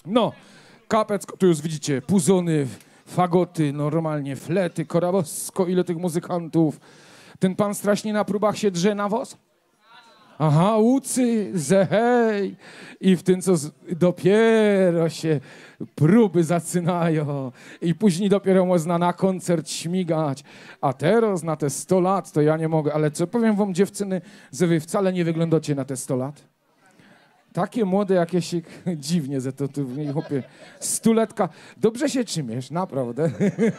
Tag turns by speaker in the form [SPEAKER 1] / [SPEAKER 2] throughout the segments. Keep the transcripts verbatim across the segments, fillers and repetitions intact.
[SPEAKER 1] No, kapecko, tu już widzicie, puzony, fagoty, normalnie, flety, korabosko, ile tych muzykantów. Ten pan strasznie na próbach się drze na wos? Aha, łucy, zehej. I w tym, co z, dopiero się próby zaczynają. I później dopiero można na koncert śmigać. A teraz na te sto lat to ja nie mogę. Ale co powiem wam, dziewczyny, że wy wcale nie wyglądacie na te sto lat. Takie młode jakieś dziwnie, że to tu chłopie, stuletka. Dobrze się trzymiesz, naprawdę.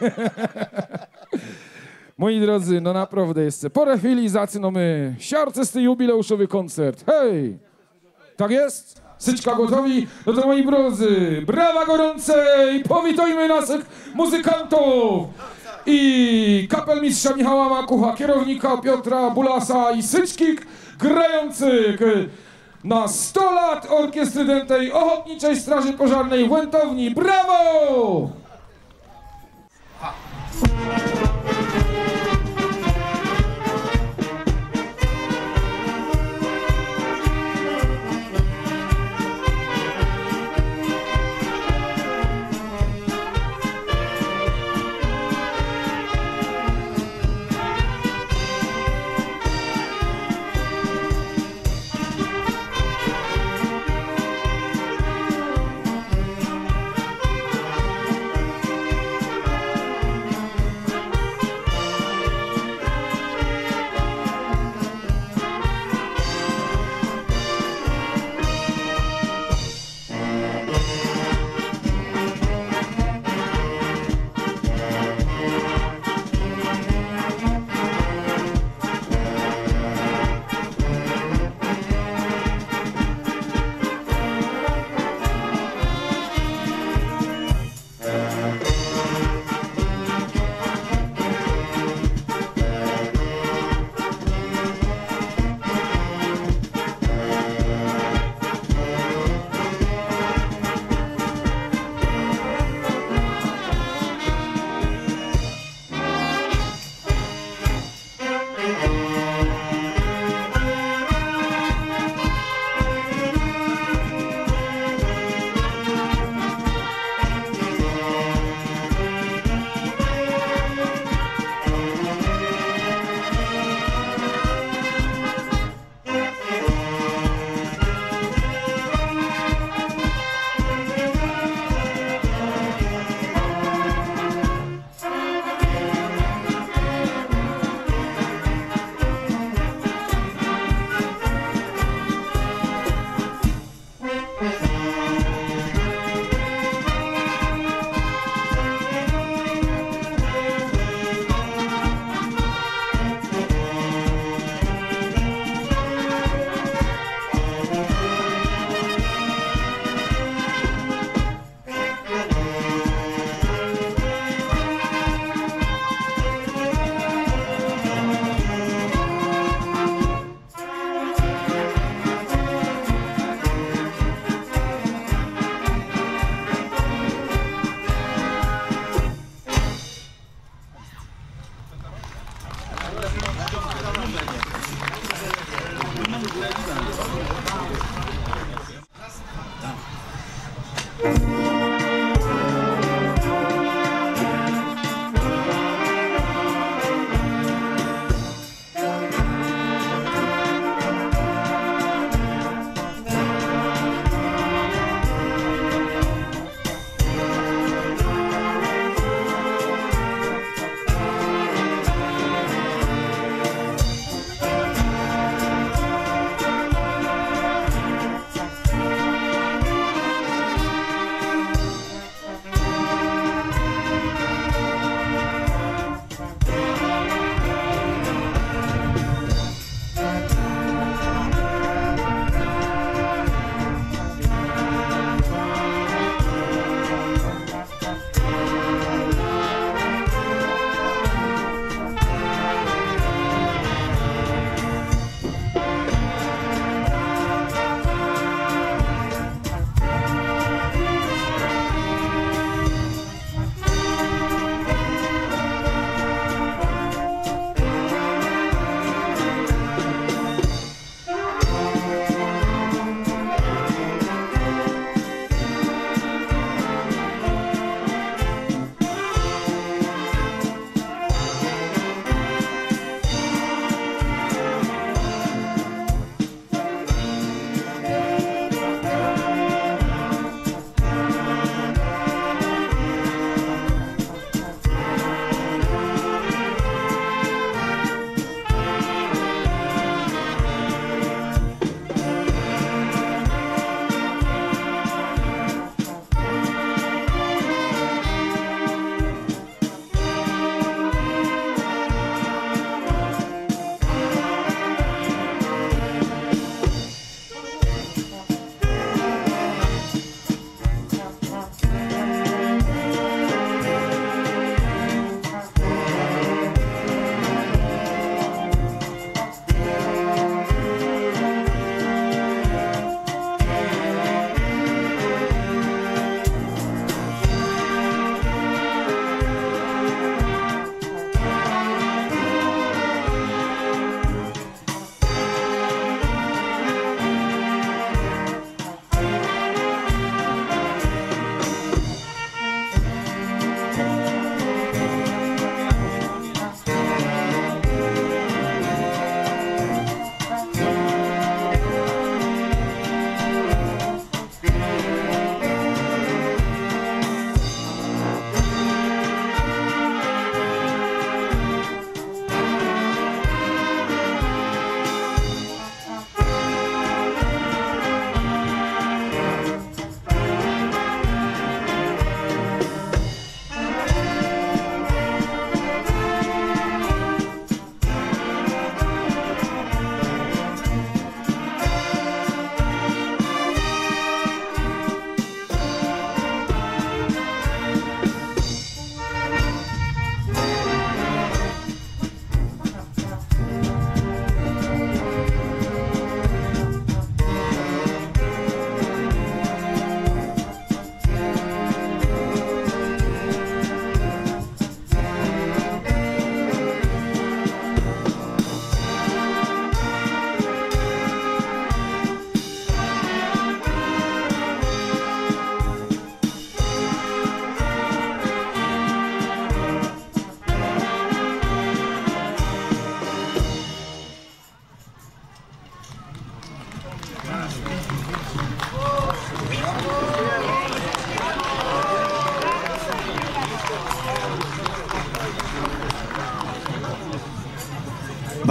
[SPEAKER 1] Moi drodzy, no naprawdę jest. Po chwili zaczynamy siarczysty jubileuszowy koncert. Hej! Tak jest? Syczka gotowi? No to moi drodzy, brawa gorące i powitajmy naszych muzykantów! I kapelmistrza Michała Makucha, kierownika Piotra Bulasa i Syczkik grających na sto lat Orkiestry Dętej Ochotniczej Straży Pożarnej w Łętowni. Brawo!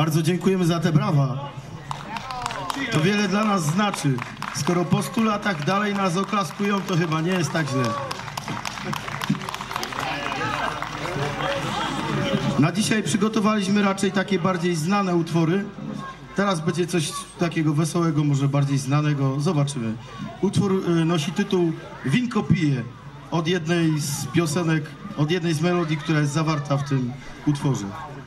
[SPEAKER 2] Bardzo dziękujemy za te brawa. To wiele dla nas znaczy. Skoro po stu latach dalej nas oklaskują, to chyba nie jest tak źle. Na dzisiaj przygotowaliśmy raczej takie bardziej znane utwory. Teraz będzie coś takiego wesołego, może bardziej znanego. Zobaczymy. Utwór nosi tytuł Winko pije. Od jednej z piosenek, od jednej z melodii, która jest zawarta w tym utworze.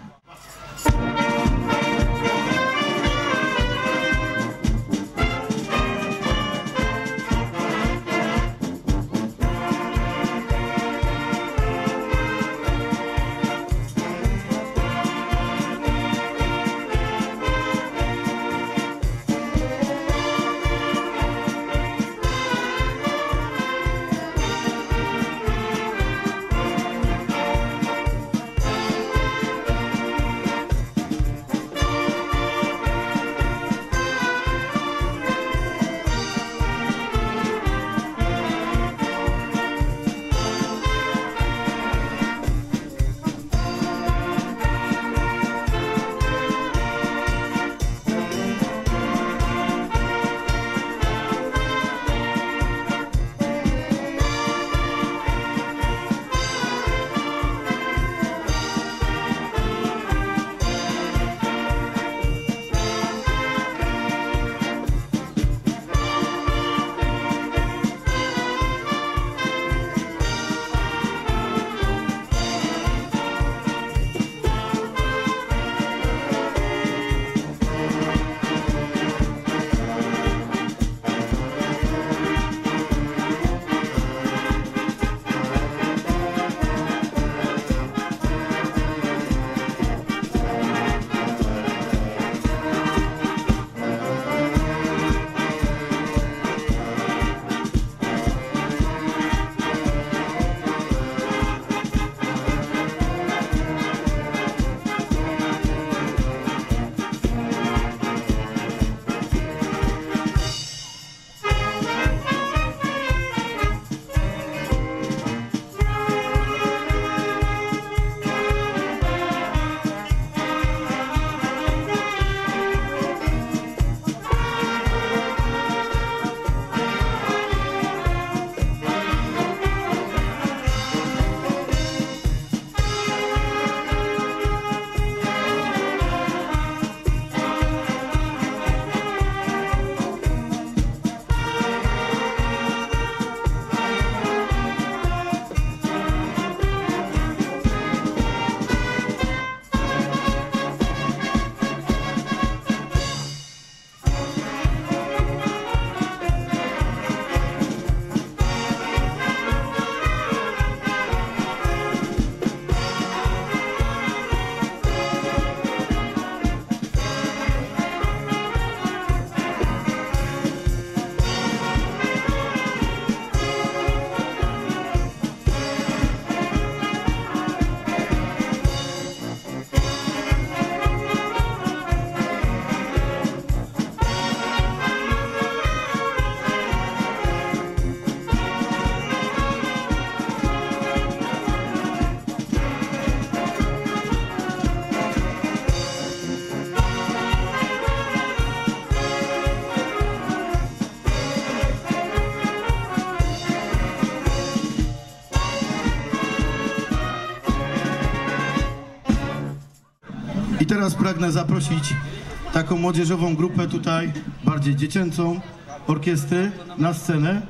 [SPEAKER 2] I teraz pragnę zaprosić taką młodzieżową grupę tutaj, bardziej dziecięcą, orkiestry na scenę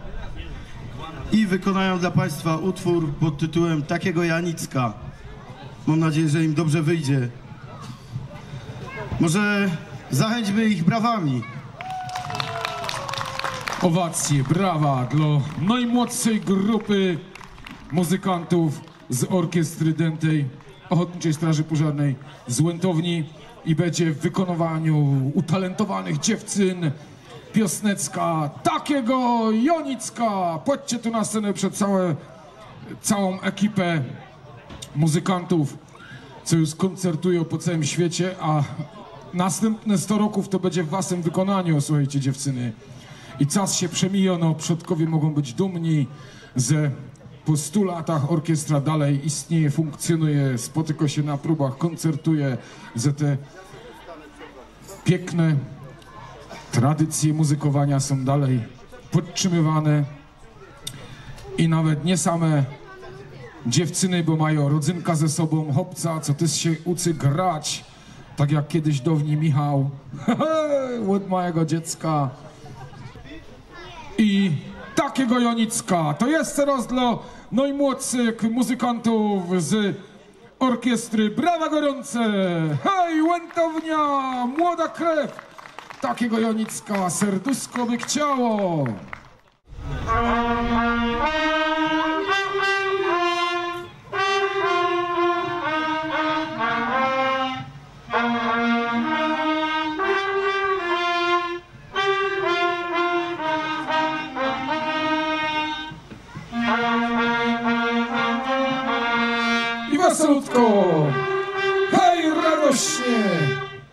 [SPEAKER 2] i wykonają dla Państwa utwór pod tytułem Takiego Janicka. Mam nadzieję, że im dobrze wyjdzie. Może zachęćmy ich brawami.
[SPEAKER 1] Owacje, brawa dla najmłodszej grupy muzykantów z Orkiestry Dętej Ochotniczej Straży Pożarnej z Łętowni i będzie w wykonywaniu utalentowanych dziewczyn piosnecka Takiego Janicka. Chodźcie tu na scenę przed całe, całą ekipę muzykantów, co już koncertują po całym świecie, a następne sto roków to będzie w waszym wykonaniu, słuchajcie dziewczyny. I czas się przemija, no przodkowie mogą być dumni, że po stu latach orkiestra dalej istnieje, funkcjonuje, spotyka się na próbach, koncertuje, że te piękne tradycje muzykowania są dalej podtrzymywane i nawet nie same dziewczyny, bo mają rodzynka ze sobą, chłopca, co też się uczy grać, tak jak kiedyś dawniej Michał, od mojego dziecka. I takiego Jonicka, to jest teraz dla najmłodszych muzykantów z orkiestry. Brawa gorące! Hej, Łętownia, młoda krew! Takiego Jonicka serduszko by chciało. I weselutko! Hej, radośnie!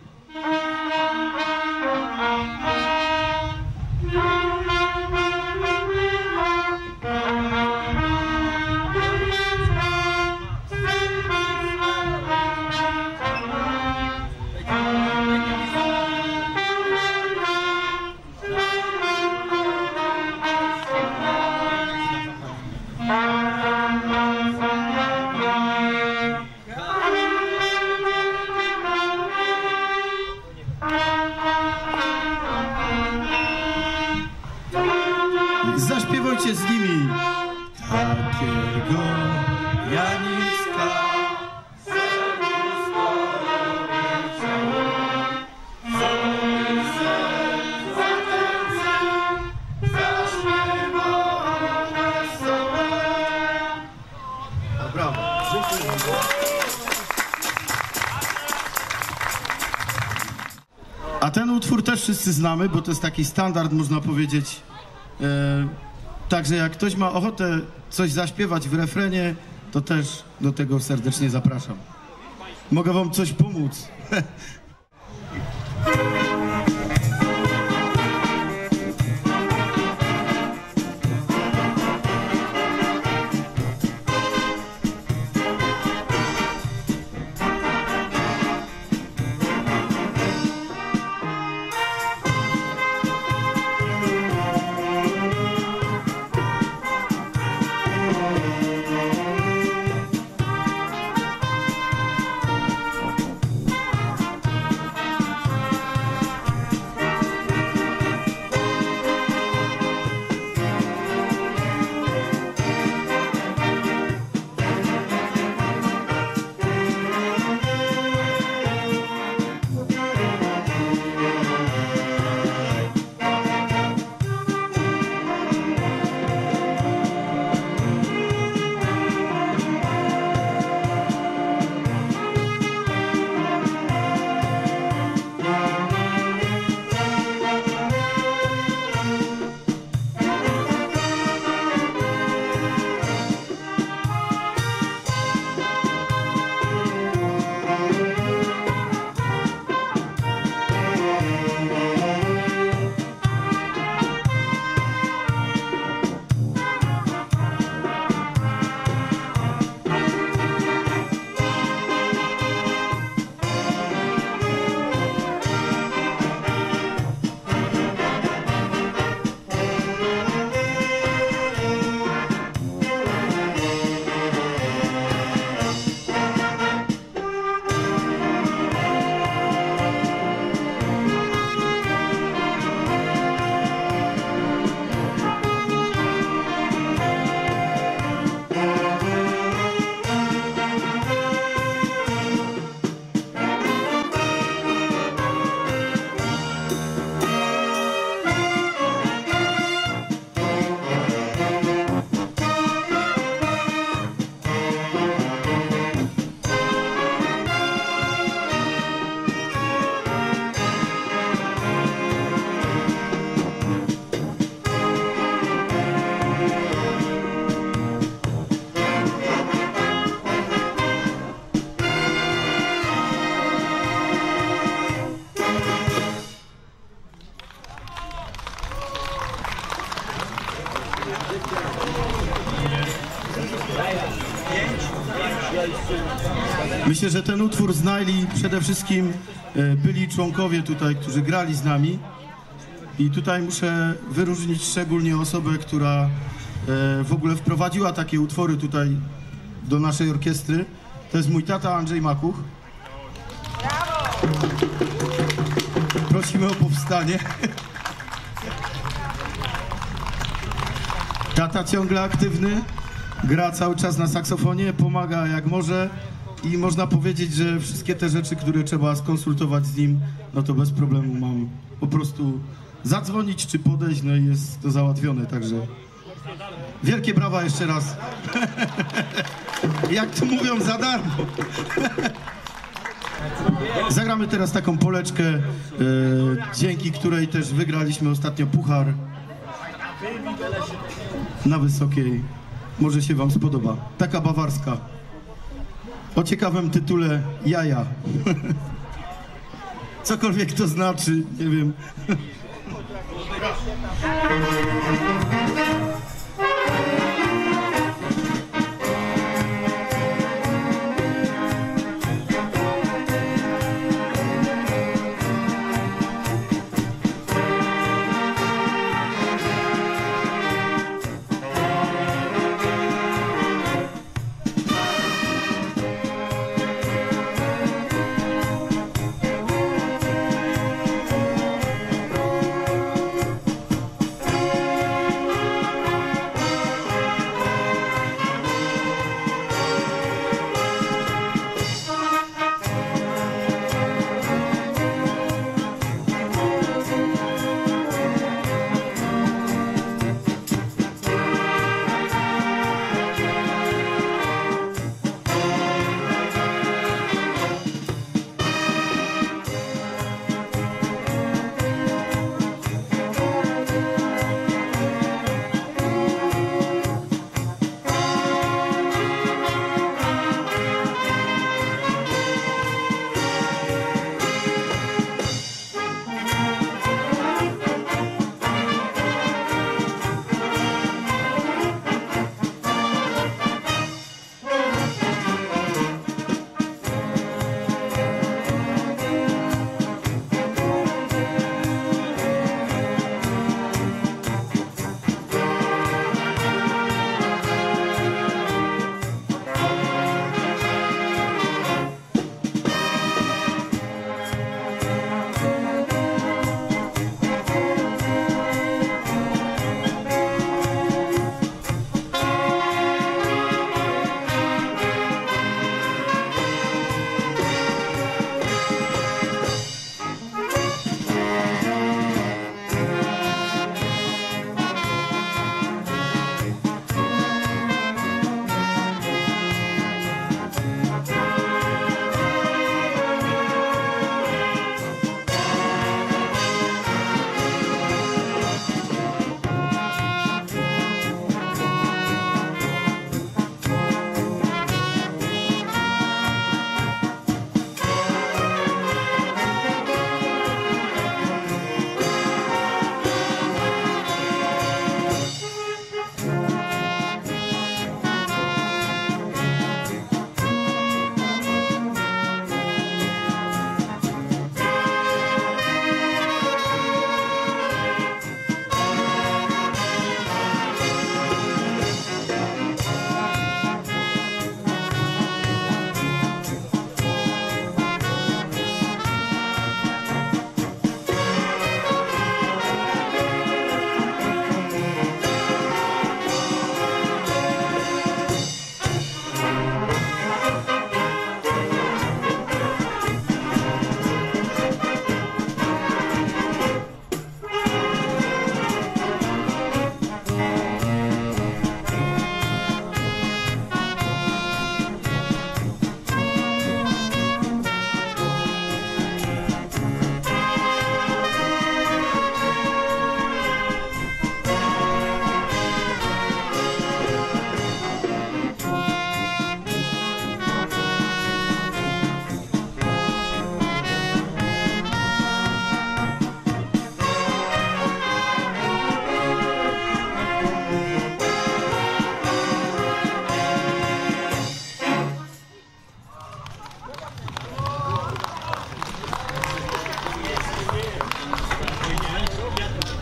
[SPEAKER 2] Zaśpiewajcie z nimi. Takiego Janicka serduszko by chciało, sobie sen zakręcił, zaśpiewał wesoło. A brawo, dziękuję. A ten utwór też wszyscy znamy, bo to jest taki standard, można powiedzieć. E, także jak ktoś ma ochotę coś zaśpiewać w refrenie, to też do tego serdecznie zapraszam. Mogę wam coś pomóc. Myślę, że ten utwór znali przede wszystkim e, byli członkowie tutaj, którzy grali z nami. I tutaj muszę wyróżnić szczególnie osobę, która e, w ogóle wprowadziła takie utwory tutaj do naszej orkiestry. To jest mój tata Andrzej Makuch. Prosimy o powstanie. Tata ciągle aktywny, gra cały czas na saksofonie, pomaga jak może i można powiedzieć, że wszystkie te rzeczy, które trzeba skonsultować z nim, no to bez problemu mam po prostu zadzwonić czy podejść, no i jest to załatwione, także wielkie brawa jeszcze raz. Jak tu mówią, za darmo. Zagramy teraz taką poleczkę, e, dzięki której też wygraliśmy ostatnio puchar na Wysokiej. Może się wam spodoba. Taka bawarska. O ciekawym tytule Jaja. Cokolwiek to znaczy, nie wiem.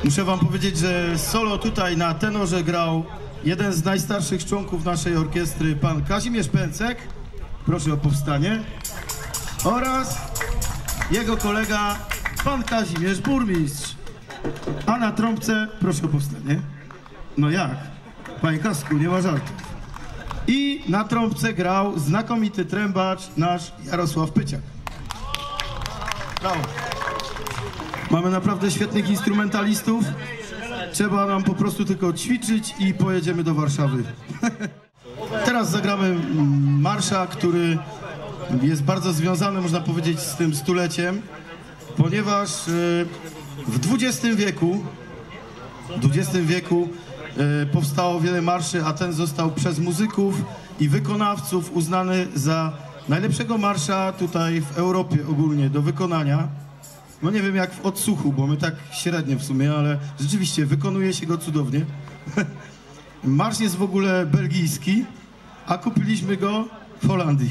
[SPEAKER 2] Muszę wam powiedzieć, że solo tutaj na tenorze grał jeden z najstarszych członków naszej orkiestry, pan Kazimierz Pęcek. Proszę o powstanie. Oraz jego kolega, pan Kazimierz Burmistrz. A na trąbce, proszę o powstanie. No jak? Panie Kasku, nie ma żartu. I na trąbce grał znakomity trębacz, nasz Jarosław Pyciak. Brawo. Mamy naprawdę świetnych instrumentalistów. Trzeba nam po prostu tylko ćwiczyć i pojedziemy do Warszawy. Teraz zagramy marsza, który jest bardzo związany, można powiedzieć, z tym stuleciem, ponieważ w dwudziestym wieku, w dwudziestym wieku powstało wiele marszy, a ten został przez muzyków i wykonawców uznany za najlepszego marsza tutaj w Europie ogólnie do wykonania. No nie wiem jak w odsłuchu, bo my tak średnio w sumie, ale rzeczywiście wykonuje się go cudownie. Marsz jest w ogóle belgijski, a kupiliśmy go w Holandii.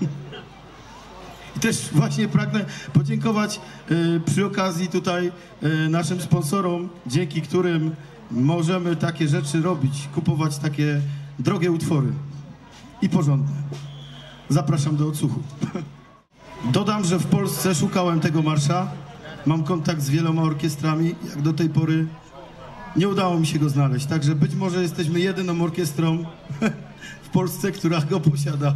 [SPEAKER 2] I też właśnie pragnę podziękować y, przy okazji tutaj y, naszym sponsorom, dzięki którym możemy takie rzeczy robić, kupować takie drogie utwory i porządne. Zapraszam do odsłuchu. Dodam, że w Polsce szukałem tego marsza. Mam kontakt z wieloma orkiestrami, jak do tej pory nie udało mi się go znaleźć. Także być może jesteśmy jedyną orkiestrą w Polsce, która go posiada.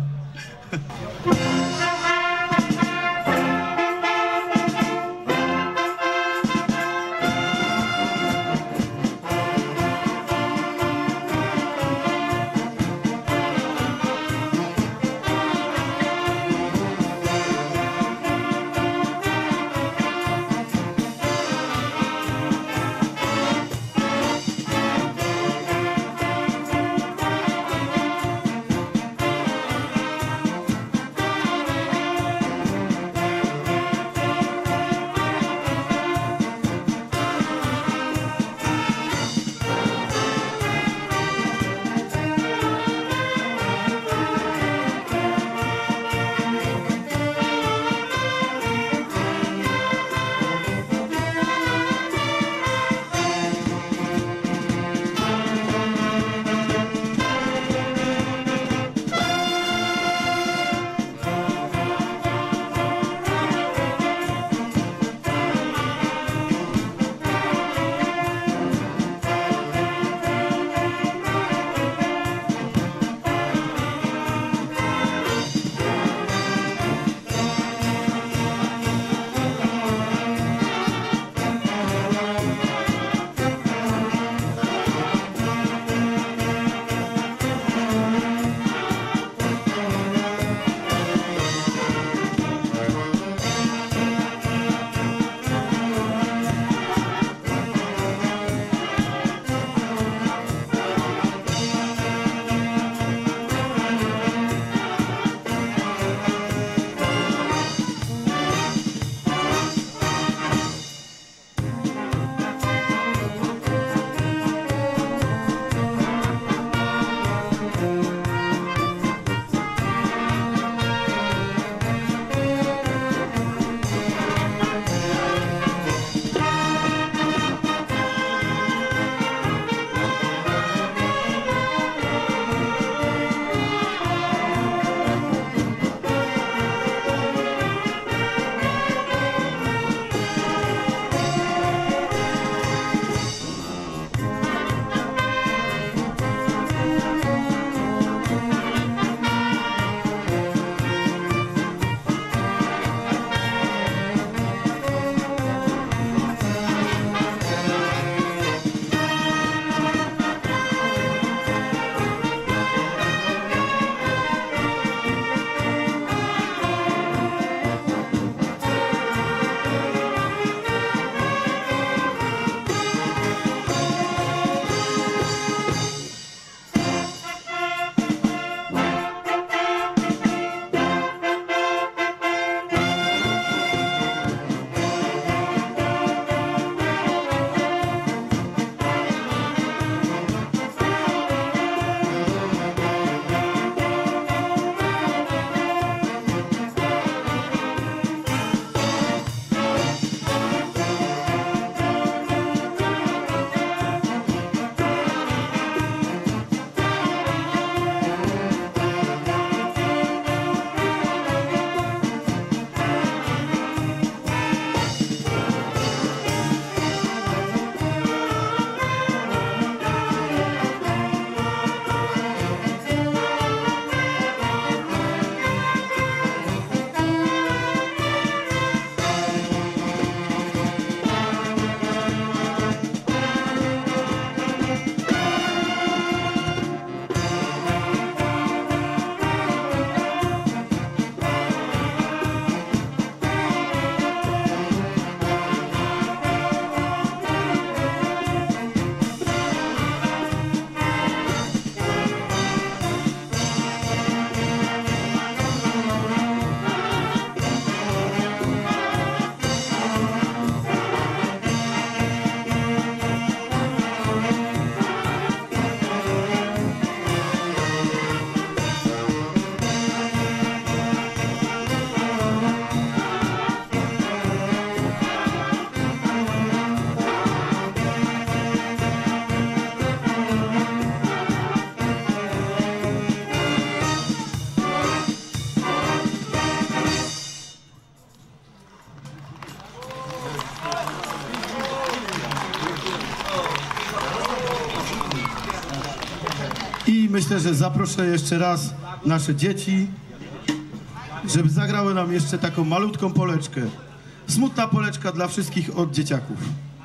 [SPEAKER 2] myślę, że zaproszę jeszcze raz nasze dzieci, żeby zagrały nam jeszcze taką malutką poleczkę. Smutna poleczka dla wszystkich od dzieciaków.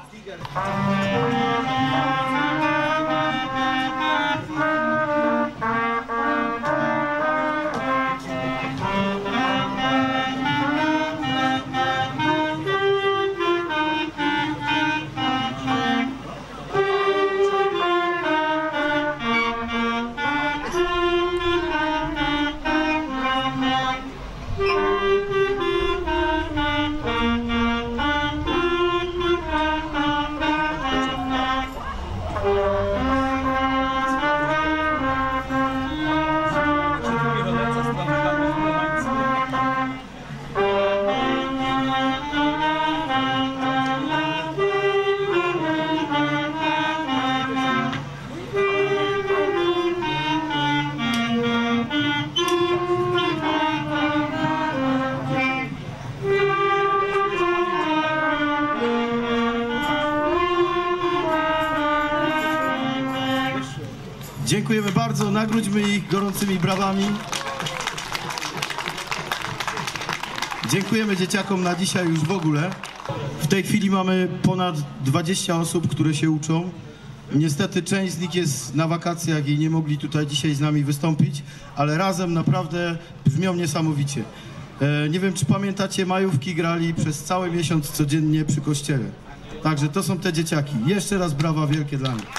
[SPEAKER 2] Dziękujemy bardzo, nagródźmy ich gorącymi brawami. Dziękujemy dzieciakom na dzisiaj już w ogóle. W tej chwili mamy ponad dwadzieścia osób, które się uczą. Niestety część z nich jest na wakacjach i nie mogli tutaj dzisiaj z nami wystąpić, ale razem naprawdę brzmią niesamowicie. E, nie wiem, czy pamiętacie, majówki grali przez cały miesiąc codziennie przy kościele. Także to są te dzieciaki. Jeszcze raz brawa wielkie dla nich.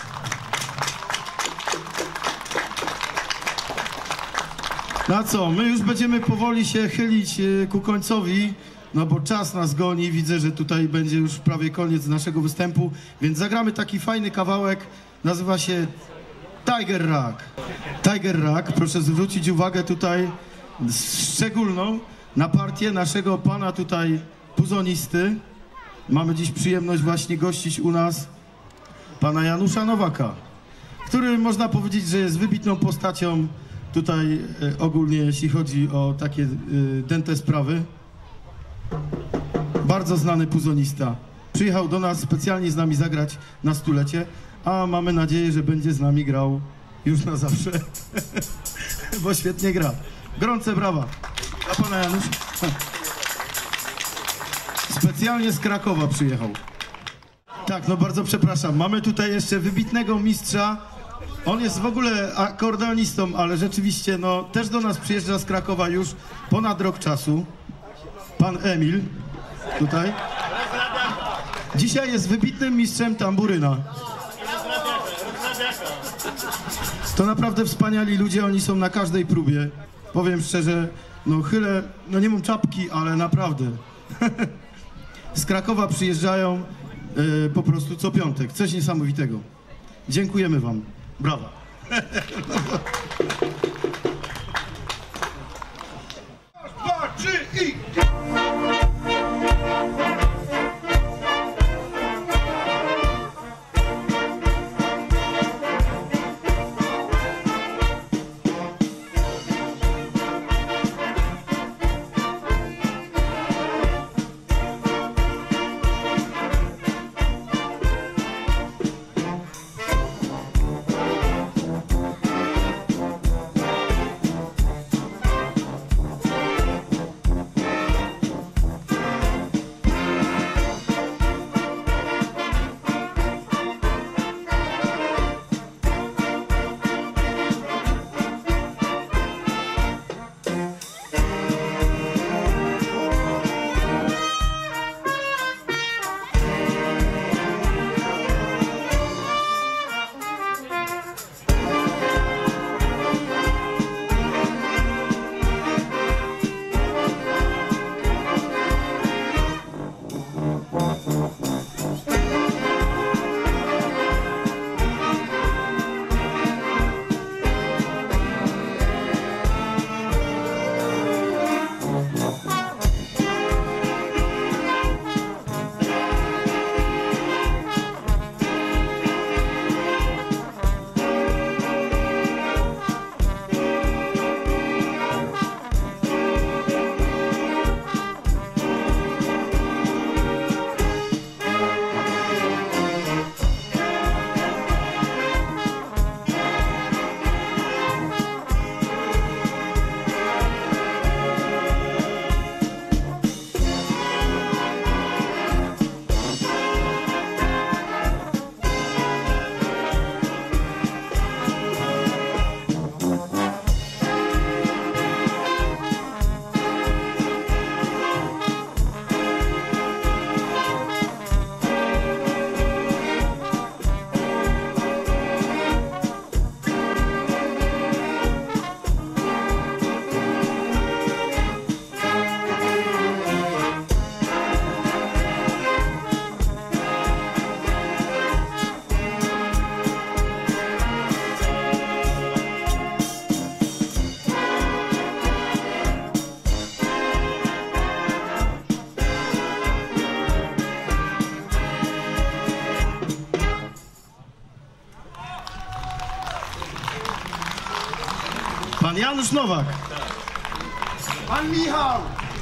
[SPEAKER 2] No co, my już będziemy powoli się chylić ku końcowi, no bo czas nas goni, widzę, że tutaj będzie już prawie koniec naszego występu, więc zagramy taki fajny kawałek, nazywa się Tiger Rock. Tiger Rock, proszę zwrócić uwagę tutaj szczególną na partię naszego pana tutaj puzonisty. Mamy dziś przyjemność właśnie gościć u nas pana Janusza Nowaka, który można powiedzieć, że jest wybitną postacią tutaj e, ogólnie, jeśli chodzi o takie e, dęte sprawy. Bardzo znany puzonista. Przyjechał do nas specjalnie z nami zagrać na stulecie, a mamy nadzieję, że będzie z nami grał już na zawsze, bo świetnie gra. Gorące brawa dla pana Janusza. Specjalnie z Krakowa przyjechał. Tak, no bardzo przepraszam. Mamy tutaj jeszcze wybitnego mistrza. On jest w ogóle akordeonistą, ale rzeczywiście no, też do nas przyjeżdża z Krakowa już ponad rok czasu. Pan Emil tutaj. Dzisiaj jest wybitnym mistrzem tamburyna. To naprawdę wspaniali ludzie, oni są na każdej próbie. Powiem szczerze, no chylę, no nie mam czapki, ale naprawdę. Z Krakowa przyjeżdżają y, po prostu co piątek. Coś niesamowitego. Dziękujemy wam. Brawa. Dwa, trzy i... Pan Janusz Nowak.
[SPEAKER 3] Pan Michał!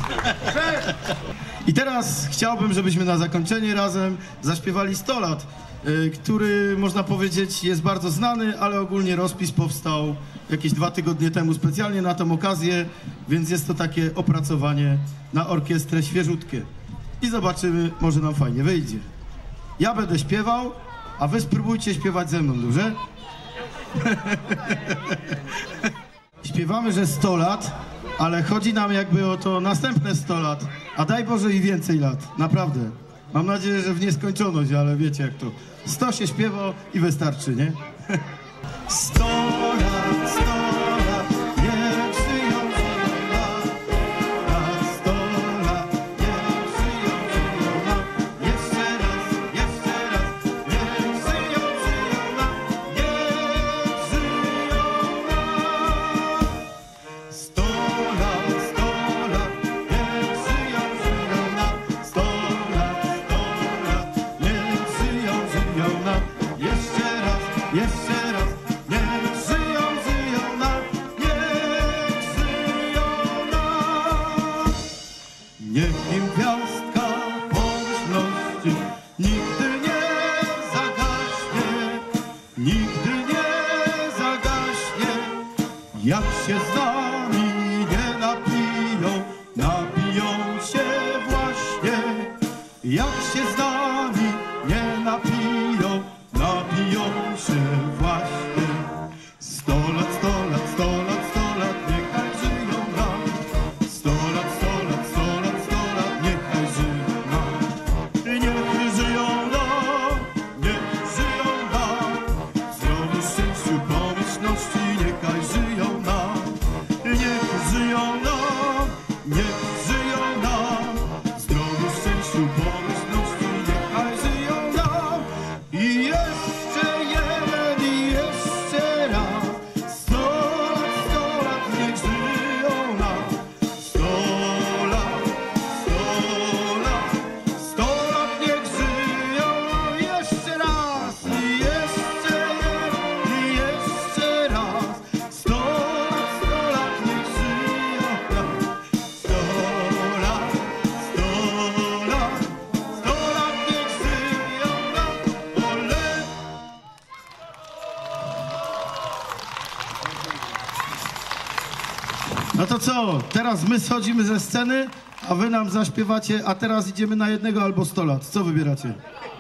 [SPEAKER 2] I teraz chciałbym, żebyśmy na zakończenie razem zaśpiewali sto lat, y, który można powiedzieć jest bardzo znany, ale ogólnie rozpis powstał jakieś dwa tygodnie temu specjalnie na tę okazję, więc jest to takie opracowanie na orkiestrę świeżutkie. I zobaczymy, może nam fajnie wyjdzie. Ja będę śpiewał, a wy spróbujcie śpiewać ze mną, dobrze? Śpiewamy, że sto lat, ale chodzi nam jakby o to następne sto lat, a daj Boże i więcej lat, naprawdę. Mam nadzieję, że w nieskończoność, ale wiecie jak to. sto się śpiewa i wystarczy, nie? sto lat, sto lat, niech żyją, żyją nam. Lat, sto lat, niech żyją, żyją nam. Jeszcze raz, jeszcze raz, niech żyją, żyją nam. Niech żyją nam. sto lat, sto lat, niech żyją, żyją nam. sto lat, sto lat, niech żyją, żyją nam. Jeszcze raz, jeszcze raz, niech żyją, żyją nam. Niech żyją nam. Niech im gwiazdka pomyślności nigdy nie zagaśnie, nigdy nie zagaśnie. Jak się z nami nie napiją, napiją się właśnie. Jak się z nami nie napiją, napiją się właśnie. Sto lat, sto lat, sto lat, sto lat, niechaj żyją nam. Sto lat, sto lat, sto lat, sto lat, niechaj żyją nam. Niech żyją nam, niech żyją nam. W zdrowiu, szczęściu, pomyślności, niechaj żyją nam. Niech żyją nam, niech żyją nam. W zdrowiu, szczęściu, pomyślności, niechaj żyją nam. I jeszcze jeden, i jeszcze raz. Sto lat, sto lat, niech żyją nam. Sto lat, sto lat, sto lat, niech żyją. Jeszcze raz, i jeszcze jeden, i jeszcze raz. Sto lat, sto lat, niech żyją nam. Sto lat, sto lat, sto lat, niech żyją nam. Ole! No to co? Teraz my schodzimy ze sceny, a wy nam zaśpiewacie, a teraz idziemy na jednego albo sto lat. Co wybieracie?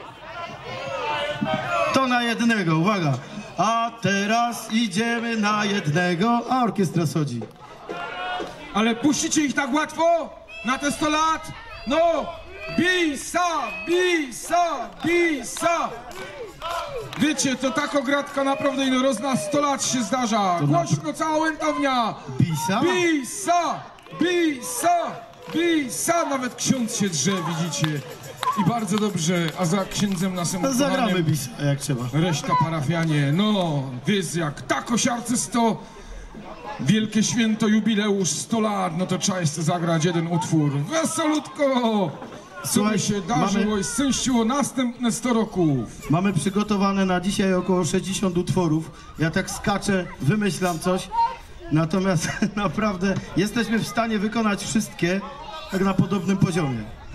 [SPEAKER 2] To na jednego, uwaga. A teraz idziemy na jednego, a orkiestra schodzi.
[SPEAKER 1] Ale puścicie ich tak łatwo? Na te sto lat? No! Bisa, bisa, bisa! Wiecie, to ta ogratka naprawdę ino sto lat się zdarza.
[SPEAKER 2] To
[SPEAKER 1] Głośno, cała łętownia!
[SPEAKER 2] Bisa?
[SPEAKER 1] Bisa, bisa, bisa! Nawet ksiądz się drze, widzicie. I bardzo dobrze, a za księdzem naszym
[SPEAKER 2] To zagramy
[SPEAKER 1] ukochanym
[SPEAKER 2] bisa, jak trzeba.
[SPEAKER 1] reszta parafianie. No, wiesz jak, tak osiarce sto, wielkie święto, jubileusz sto lat, no to trzeba jeszcze zagrać jeden utwór. Wesolutko! Co
[SPEAKER 2] Słuchaj,
[SPEAKER 1] by się darzyło
[SPEAKER 2] mamy-
[SPEAKER 1] i szczęściło następne sto roków.
[SPEAKER 2] Mamy przygotowane na dzisiaj około sześćdziesiąt utworów. Ja tak skaczę, wymyślam coś. Natomiast naprawdę jesteśmy w stanie wykonać wszystkie tak na podobnym poziomie.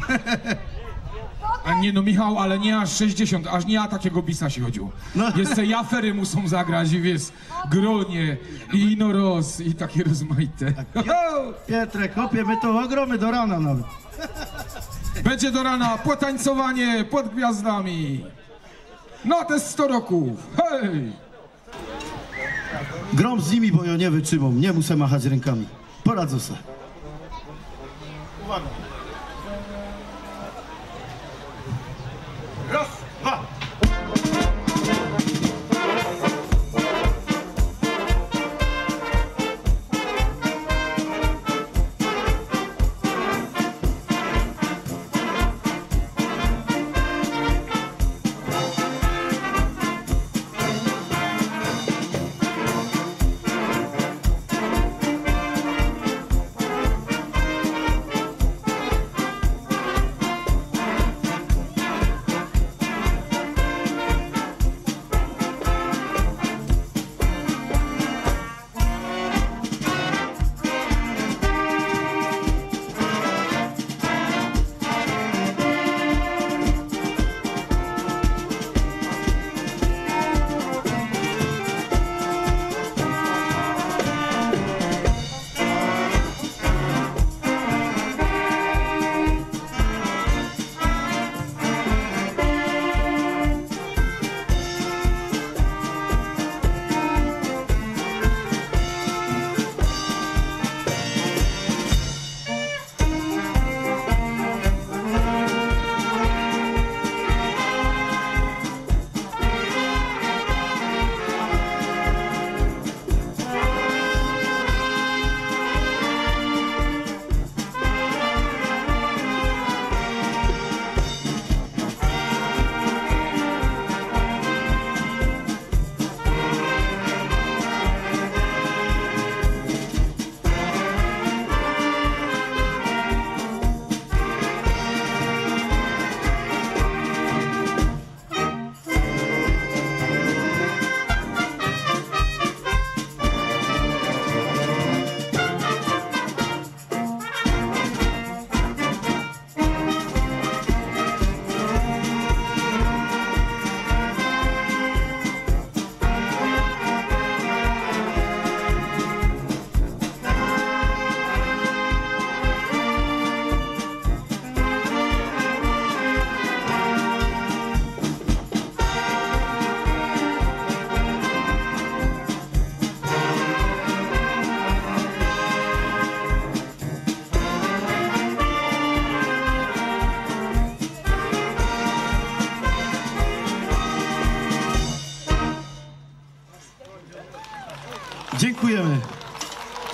[SPEAKER 1] A nie no Michał, ale nie aż sześćdziesiąt, aż nie a takiego bisa się chodziło.
[SPEAKER 2] No.
[SPEAKER 1] Jeszcze jafery muszą zagrać i wiesz, gronie i inoros i takie rozmaite.
[SPEAKER 2] Pietrek, chłopie, my to ogromy do rana nawet.
[SPEAKER 1] Będzie do rana potańcowanie pod gwiazdami. Na te sto roków. Hej!
[SPEAKER 2] Grom z nimi, bo ja nie wytrzymam. Nie muszę machać rękami. Poradzę sobie. Uwaga. Raz, dwa.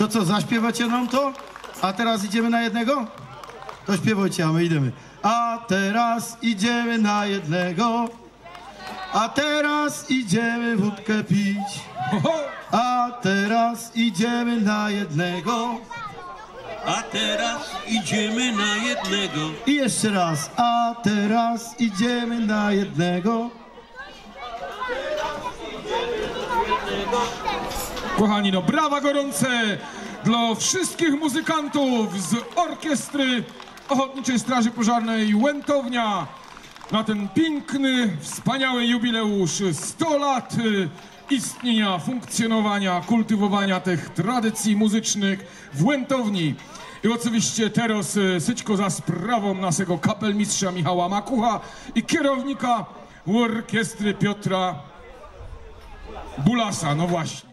[SPEAKER 2] To co, zaśpiewacie nam to? A teraz idziemy na jednego? To śpiewajcie, a my idziemy. A teraz idziemy na jednego. A teraz idziemy wódkę pić.
[SPEAKER 1] Ho, ho.
[SPEAKER 2] A teraz idziemy na jednego.
[SPEAKER 4] A teraz idziemy na jednego.
[SPEAKER 2] I jeszcze raz. A teraz idziemy na jednego.
[SPEAKER 1] Kochani, no brawa gorące dla wszystkich muzykantów z orkiestry Ochotniczej Straży Pożarnej Łętownia na ten piękny, wspaniały jubileusz sto lat y, istnienia, funkcjonowania, kultywowania tych tradycji muzycznych w Łętowni. I oczywiście teraz y, Syćko za sprawą naszego kapelmistrza Michała Makucha i kierownika orkiestry Piotra Bulasa. No właśnie.